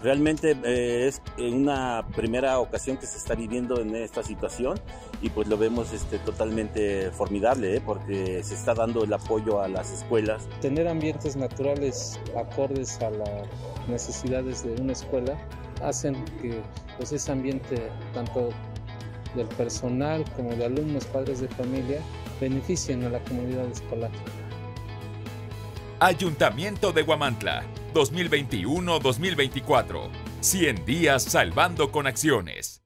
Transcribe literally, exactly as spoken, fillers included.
Realmente eh, es una primera ocasión que se está viviendo en esta situación y pues lo vemos este, totalmente formidable, ¿eh? Porque se está dando el apoyo a las escuelas. Tener ambientes naturales acordes a las necesidades de una escuela hacen que pues, ese ambiente tanto del personal como de alumnos, padres de familia, beneficien a la comunidad escolar. Ayuntamiento de Huamantla, dos mil veintiuno a dos mil veinticuatro. cien días salvando con acciones.